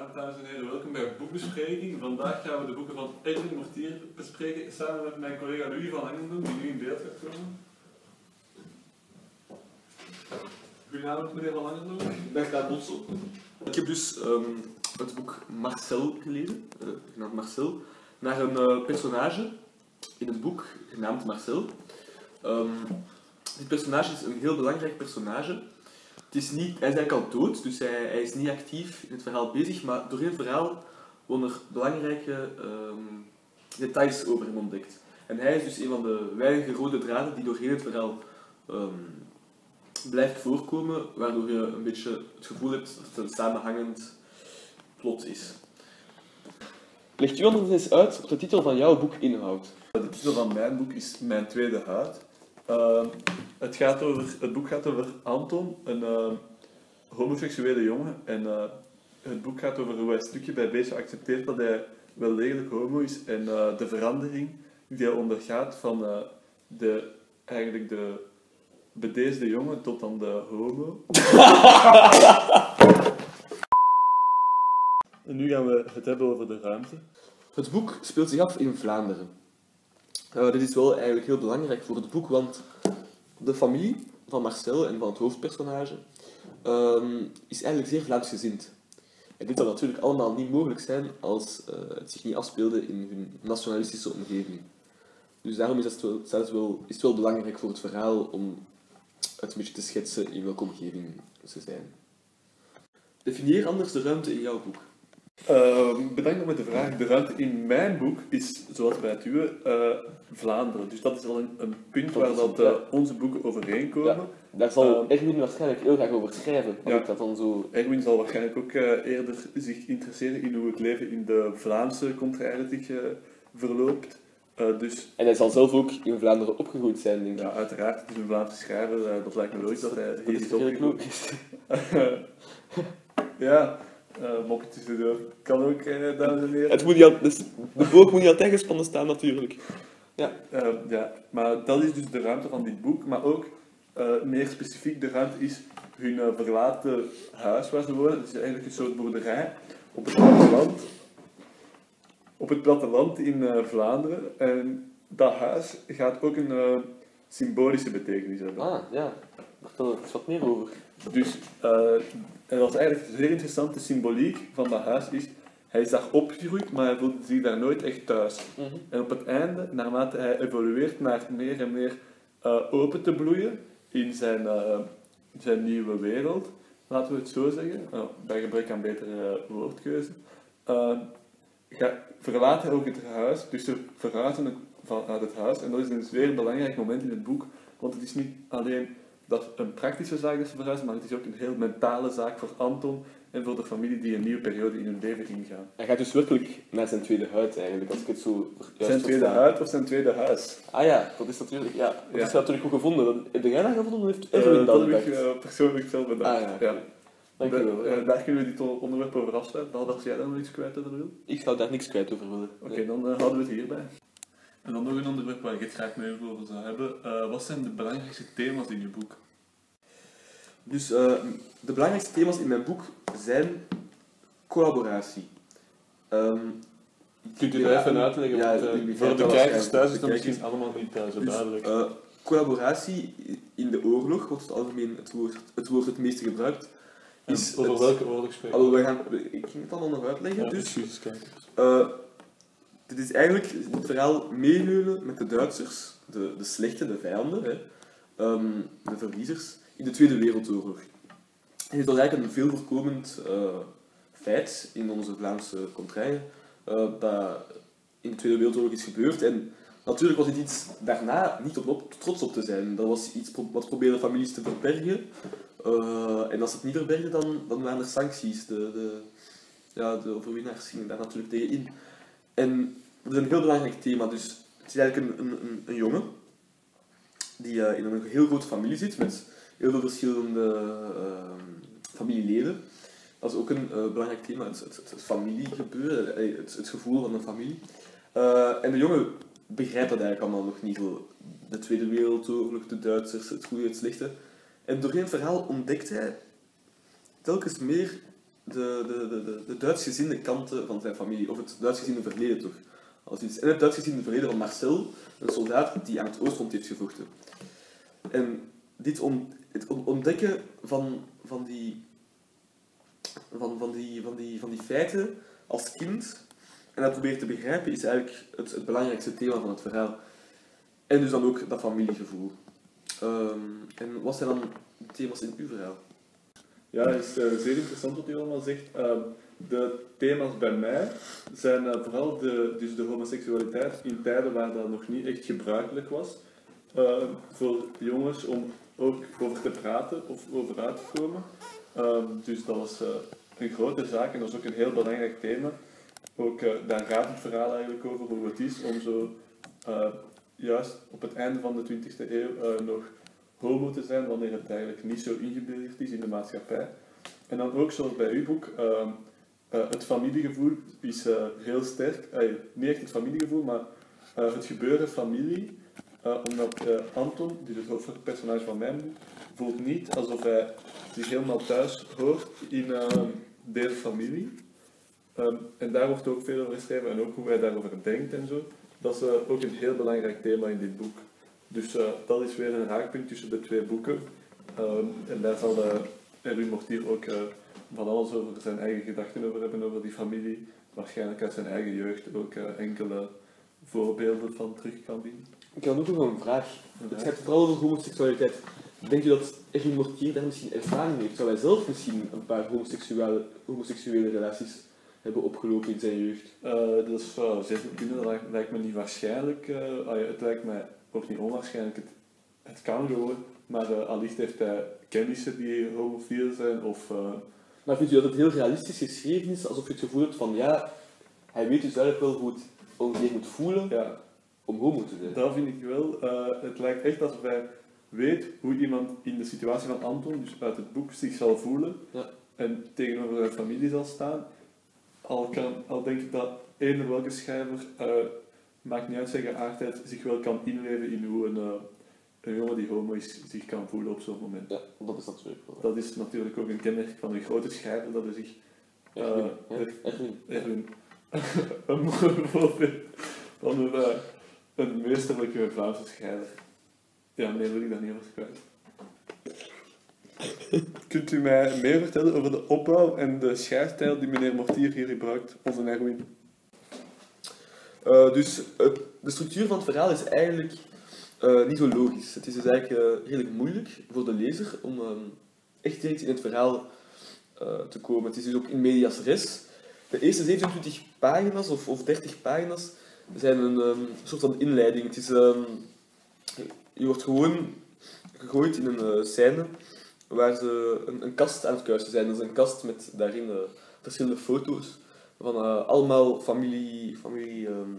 Goedenavond dames en heren, welkom bij Boekbespreking. Vandaag gaan we de boeken van Edwin Mortier bespreken samen met mijn collega Louis van Langendonk, die nu in beeld gaat komen. Goedenavond meneer van Langendonk. Dag daar Botsel. Ik heb dus het boek Marcel gelezen, genaamd Marcel, naar een personage in het boek genaamd Marcel. Dit personage is een heel belangrijk personage. Hij is eigenlijk al dood, dus hij is niet actief in het verhaal bezig, maar door het verhaal worden er belangrijke details over hem ontdekt. En hij is dus een van de weinige rode draden die door heel het verhaal blijft voorkomen, waardoor je een beetje het gevoel hebt dat het een samenhangend plot is. Legt u ons eens uit wat de titel van jouw boek inhoudt? De titel van mijn boek is Mijn Tweede Huid. Het boek gaat over Anton, een homoseksuele jongen. En het boek gaat over hoe hij stukje bij beetje accepteert dat hij wel degelijk homo is. En de verandering die hij ondergaat van de bedeesde jongen tot dan de homo. En nu gaan we het hebben over de ruimte. Het boek speelt zich af in Vlaanderen. Dit is wel eigenlijk heel belangrijk voor het boek, want de familie van Marcel en van het hoofdpersonage is eigenlijk zeer Vlaamsgezind. En dit zou natuurlijk allemaal niet mogelijk zijn als het zich niet afspeelde in hun nationalistische omgeving. Dus daarom is het wel belangrijk voor het verhaal om het een beetje te schetsen in welke omgeving ze zijn. Definieer anders de ruimte in jouw boek. Bedankt met de vraag. De ruimte in mijn boek is, zoals bij het uwe, Vlaanderen. Dus dat is wel een punt waar onze boeken overeenkomen. Ja, daar zal Erwin waarschijnlijk heel graag over schrijven. Ja. Ik dat dan zo... Erwin zal waarschijnlijk ook eerder zich interesseren in hoe het leven in de Vlaamse contraire zich verloopt. En hij zal zelf ook in Vlaanderen opgegroeid zijn, denk ik. Ja, uiteraard. Het is een Vlaamse schrijver. Dat lijkt me logisch dat hij hier is redelijk opgegroeid. logisch. Ja. Moppetjes erdoor. Kan ook, dames en heren. De boog moet niet altijd gespannen staan, natuurlijk. Ja. Ja, maar dat is dus de ruimte van dit boek. Maar ook, meer specifiek, de ruimte is hun verlaten huis waar ze wonen. Het is eigenlijk een soort boerderij op het platteland in Vlaanderen. En dat huis gaat ook een symbolische betekenis hebben. Ah, ja. Vertel er eens wat meer over. Dus, en wat eigenlijk zeer interessante symboliek van dat huis is, hij is daar opgegroeid, maar hij voelde zich daar nooit echt thuis. Mm-hmm. En op het einde, naarmate hij evolueert naar meer en meer open te bloeien in zijn nieuwe wereld, laten we het zo zeggen, bij gebrek aan betere woordkeuze, verlaat hij ook het huis, dus ze verhuizen vanuit het huis. En dat is een zeer belangrijk moment in het boek, want het is niet alleen dat een praktische zaak is verhuizen, maar het is ook een heel mentale zaak voor Anton en voor de familie die een nieuwe periode in hun leven ingaan. Hij gaat dus werkelijk naar zijn tweede huid, eigenlijk, als ik het zo juist Zijn tweede huid of zijn tweede huis? Ah ja, dat is natuurlijk, ja. Dat Ja. is natuurlijk goed gevonden. Heb jij dat gevonden of heeft Erwin Dat dat heb bedacht? ik persoonlijk zelf bedacht. Ah ja, dank je wel. Daar kunnen we dit onderwerp over afsluiten, behalve als jij daar nog iets kwijt over wil. Ik zou daar niks kwijt over willen. Oké, dan houden we het hierbij. En dan nog een onderwerp waar ik het graag mee over zou hebben. Wat zijn de belangrijkste thema's in je boek? Dus de belangrijkste thema's in mijn boek zijn collaboratie. Kunt u dat even uitleggen? Ja, Want, voor de kijkers thuis is dat misschien allemaal niet zo Dus, duidelijk. collaboratie in de oorlog, wat het algemeen het woord het meeste gebruikt, is... Over welke oorlog spreken we? Ik ging het allemaal nog uitleggen. Ja, Dus, excuses, kijkers. dit is eigenlijk het verhaal meeleunen met de Duitsers, de slechte, de vijanden, de verliezers, in de Tweede Wereldoorlog. En dit was eigenlijk een veel voorkomend feit in onze Vlaamse contraien, dat in de Tweede Wereldoorlog is gebeurd. En natuurlijk was dit iets daarna niet om trots op te zijn. Dat was iets wat probeerden families te verbergen. En als ze het niet verbergden, dan waren er sancties. De overwinnaars gingen daar natuurlijk tegen in. En dat is een heel belangrijk thema. Dus het is eigenlijk een jongen die in een heel grote familie zit met heel veel verschillende familieleden. Dat is ook een belangrijk thema, het familiegebeuren, het gevoel van een familie. En de jongen begrijpt dat eigenlijk allemaal nog niet zo. De Tweede Wereldoorlog, de Duitsers, het goede en het slechte. En doorheen het verhaal ontdekt hij telkens meer de Duitsgezinde kanten van zijn familie, of het Duitsgezinde verleden toch. En het Duitsgezinde verleden van Marcel, een soldaat die aan het Oostfront heeft gevochten. En het ontdekken van die feiten als kind en dat proberen te begrijpen is eigenlijk het belangrijkste thema van het verhaal. En dus dan ook dat familiegevoel. En wat zijn dan de thema's in uw verhaal? Ja, het is zeer interessant wat u allemaal zegt. De thema's bij mij zijn vooral dus de homoseksualiteit in tijden waar dat nog niet echt gebruikelijk was voor jongens om ook over te praten of over uit te komen. Dus dat was een grote zaak en dat is ook een heel belangrijk thema. Ook daar gaat het verhaal eigenlijk over hoe het is om zo juist op het einde van de 20e eeuw nog homo te zijn wanneer het eigenlijk niet zo ingeburgerd is in de maatschappij. En dan ook zoals bij uw boek, het familiegevoel is heel sterk. Niet echt het familiegevoel, maar het gebeuren familie. Omdat Anton, dus het hoofdpersonage van mijn boek, voelt niet alsof hij zich helemaal thuis hoort in deze familie. En daar wordt ook veel over geschreven en ook hoe hij daarover denkt en zo. Dat is ook een heel belangrijk thema in dit boek. Dus dat is weer een raakpunt tussen de twee boeken. En daar zal Erwin Mortier ook van alles over zijn eigen gedachten over hebben, over die familie. Waarschijnlijk uit zijn eigen jeugd ook enkele voorbeelden van terug kan bieden. Ik heb ook nog een vraag. Het gaat vooral over homoseksualiteit. Denkt u dat Erwin Mortier daar misschien ervaring heeft? Zou hij zelf misschien een paar homoseksuele relaties hebben opgelopen in zijn jeugd? Dat zou zeker kunnen, dat lijkt me niet waarschijnlijk. Het lijkt mij ook niet onwaarschijnlijk. Het kan gewoon, maar allicht heeft hij kennissen die homofiel zijn of... Maar vindt u dat het heel realistisch geschreven is, alsof je het gevoel hebt van ja, hij weet dus eigenlijk wel hoe het ongeveer moet voelen om homo te zijn? Dat vind ik wel. Het lijkt echt alsof hij weet hoe iemand in de situatie van Anton, dus uit het boek, zich zal voelen en tegenover zijn familie zal staan. Al denk ik dat eender welke schrijver, maakt niet uit zijn geaardheid, zich wel kan inleven in hoe een jongen die homo is zich kan voelen op zo'n moment. Ja, dat is natuurlijk wel. Dat is natuurlijk ook een kenmerk van een grote schrijver, dat hij zich... Erwin. Een voorbeeld van een meesterlijke Vlaamse schrijver. Ja, meer wil ik daar niet over kwijt. Kunt u mij meer vertellen over de opbouw en de schrijfstijl die meneer Mortier hier gebruikt, onze Erwin? Dus de structuur van het verhaal is eigenlijk niet zo logisch. Het is dus eigenlijk redelijk moeilijk voor de lezer om echt direct in het verhaal te komen. Het is dus ook in medias res. De eerste 27 pagina's of 30 pagina's zijn een soort van inleiding. Het is, je wordt gewoon gegooid in een scène waar ze een kast aan het kuisen zijn. Dat is een kast met daarin verschillende foto's van allemaal familieleden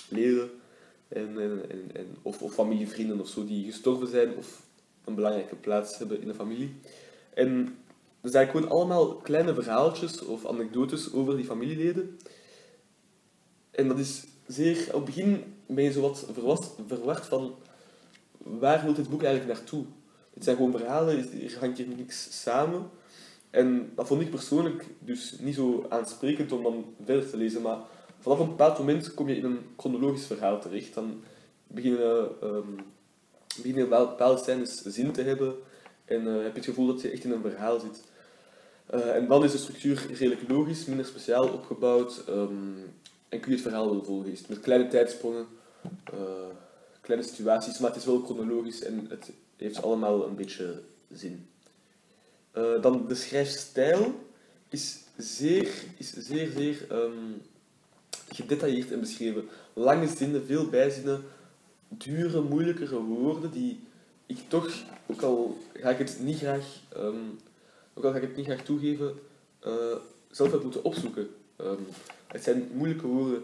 of familievrienden of zo die gestorven zijn of een belangrijke plaats hebben in de familie. En er zijn gewoon allemaal kleine verhaaltjes of anekdotes over die familieleden. En dat is zeer... Op het begin ben je zo wat verward van waar wil dit boek eigenlijk naartoe? Het zijn gewoon verhalen, er hangt hier niks samen. En dat vond ik persoonlijk dus niet zo aansprekend om dan verder te lezen, maar vanaf een bepaald moment kom je in een chronologisch verhaal terecht. Dan beginnen bepaalde scènes zin te hebben en heb je het gevoel dat je echt in een verhaal zit. En dan is de structuur redelijk logisch, minder speciaal opgebouwd en kun je het verhaal wel volgen. Is het met kleine tijdsprongen, kleine situaties, maar het is wel chronologisch en het heeft allemaal een beetje zin. Dan de schrijfstijl is zeer gedetailleerd en beschreven. Lange zinnen, veel bijzinnen, dure, moeilijkere woorden die ik toch, ook al ga ik het niet graag toegeven, zelf heb moeten opzoeken. Het zijn moeilijke woorden.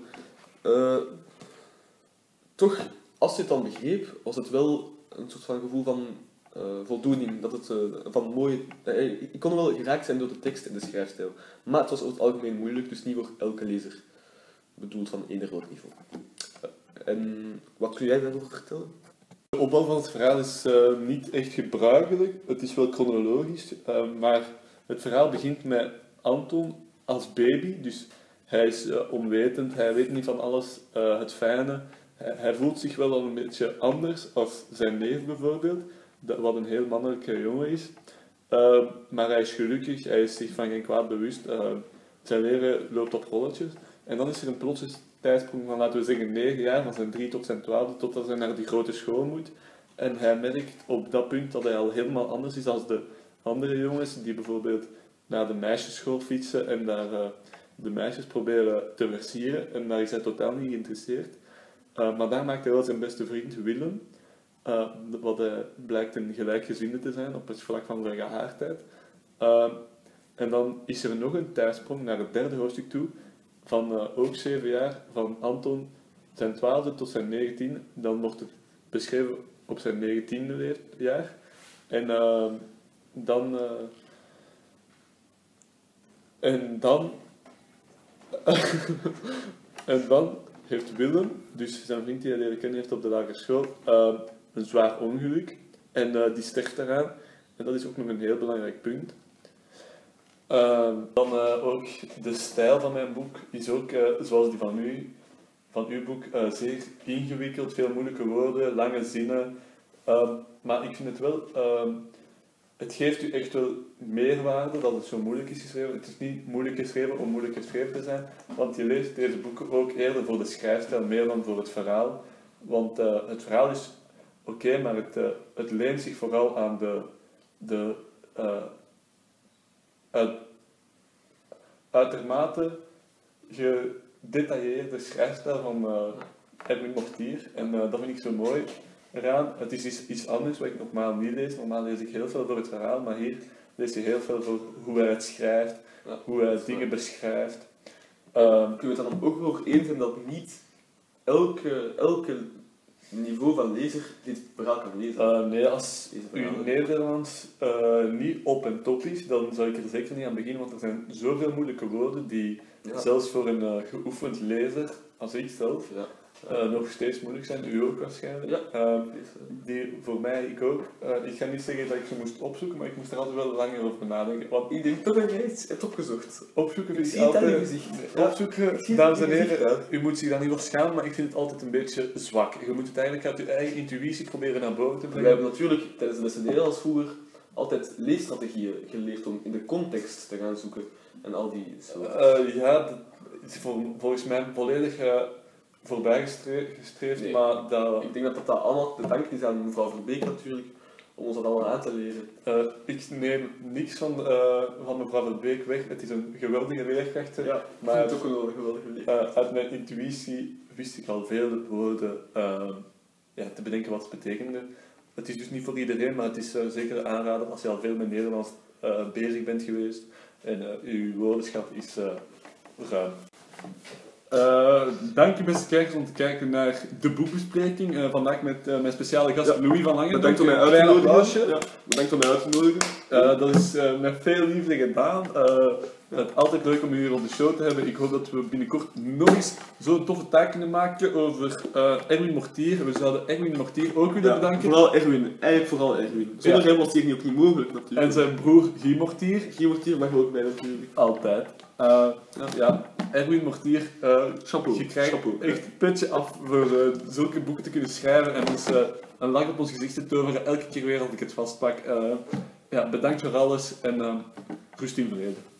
Toch, als je het dan begreep, was het wel een soort van gevoel van voldoening. Dat het, van mooi, ik kon wel geraakt zijn door de tekst en de schrijfstijl. Maar het was over het algemeen moeilijk, dus niet voor elke lezer bedoeld van eender welk niveau. En wat kun jij daarover vertellen? De opbouw van het verhaal is niet echt gebruikelijk. Het is wel chronologisch, maar het verhaal begint met Anton als baby, dus hij is onwetend, hij weet niet van alles het fijne. Hij voelt zich wel al een beetje anders als zijn neef bijvoorbeeld, wat een heel mannelijke jongen is. Maar hij is gelukkig, hij is zich van geen kwaad bewust. Zijn leven loopt op rolletjes. En dan is er een plotse tijdsprong van, laten we zeggen, 9 jaar, van zijn 3 tot zijn 12e, totdat hij naar die grote school moet. En hij merkt op dat punt dat hij al helemaal anders is dan de andere jongens, die bijvoorbeeld naar de meisjesschool fietsen en daar de meisjes proberen te versieren. En daar is hij totaal niet geïnteresseerd. Maar daar maakt hij wel zijn beste vriend Willem. Wat blijkt een gelijkgezinde te zijn op het vlak van zijn gehaardheid. En dan is er nog een tijdsprong naar het derde hoofdstuk toe, van ook 7 jaar, van Anton zijn 12e tot zijn 19e. Dan wordt het beschreven op zijn 19e jaar. En dan... En dan heeft Willem, dus zijn vriend die hij leren kennen heeft op de lagere school, een zwaar ongeluk. En die sterft eraan. En dat is ook nog een heel belangrijk punt. Dan ook de stijl van mijn boek is ook, zoals die van uw boek, zeer ingewikkeld, veel moeilijke woorden, lange zinnen. Maar ik vind het wel... Het geeft u echt wel meerwaarde dat het zo moeilijk is geschreven. Het is niet moeilijk geschreven om moeilijk geschreven te zijn, want je leest deze boeken ook eerder voor de schrijfstijl meer dan voor het verhaal. Want het verhaal is oké, maar het leent zich vooral aan de uitermate gedetailleerde schrijfstijl van Erwin Mortier. En dat vind ik zo mooi eraan. Het is iets anders wat ik normaal niet lees. Normaal lees ik heel veel voor het verhaal, maar hier lees je heel veel voor hoe hij het schrijft, hoe hij dingen beschrijft. Kunnen we het dan ook over eens zijn dat niet elke niveau van lezer dit verhaal kan lezen? Nee, als uw Nederlands niet op en top is, dan zou ik er zeker niet aan beginnen, want er zijn zoveel moeilijke woorden die zelfs voor een geoefend lezer, als ik zelf, nog steeds moeilijk zijn. U ook waarschijnlijk. Die voor mij, ik ook. Ik ga niet zeggen dat ik ze moest opzoeken, maar ik moest er altijd wel langer over nadenken. Want Ik denk toch dat jij iets hebt opgezocht. opzoeken Ik is zie het aan je altijd... gezicht. Opzoeken, dames en heren, u moet zich daar niet voor schamen, maar ik vind het altijd een beetje zwak. Je moet het eigenlijk uit je eigen intuïtie proberen naar boven te We brengen. hebben natuurlijk tijdens de lessen Nederlands vroeger altijd leesstrategieën geleerd om in de context te gaan zoeken. En al die soort. Dat is volgens mij volledig voorbijgestreefd, Nee. maar dat... Ik denk dat allemaal te danken is aan mevrouw Verbeek natuurlijk, om ons dat allemaal aan te leren. Ik neem niks van mevrouw Verbeek weg. Het is een geweldige leerkracht. Maar het is ook een geweldige leer. Uit mijn intuïtie wist ik al veel woorden te bedenken wat ze betekenden. Het is dus niet voor iedereen, maar het is zeker aanraden als je al veel met Nederlands bezig bent geweest. En uw woordenschat is ruim. Dank u beste kijkers om te kijken naar de boekbespreking. Vandaag met mijn speciale gast Louis van Langen. Bedankt om mij uit te nodigen. Bedankt om mij uit te nodigen. Dat is met veel liefde gedaan. Het is altijd leuk om u hier op de show te hebben. Ik hoop dat we binnenkort nog eens zo'n toffe taak kunnen maken over Erwin Mortier. We zouden Erwin Mortier ook willen bedanken. Vooral Erwin. Eigenlijk vooral Erwin. Zonder hem was het hier ook niet mogelijk natuurlijk. En zijn broer Guy Mortier. Guy Mortier mag ook bij natuurlijk. Altijd. Erwin Mortier, Chapeau. je krijgt Chapeau. echt een putje af voor zulke boeken te kunnen schrijven en dus een lach op ons gezicht te toveren elke keer weer als ik het vastpak. Bedankt voor alles en rust in vrede.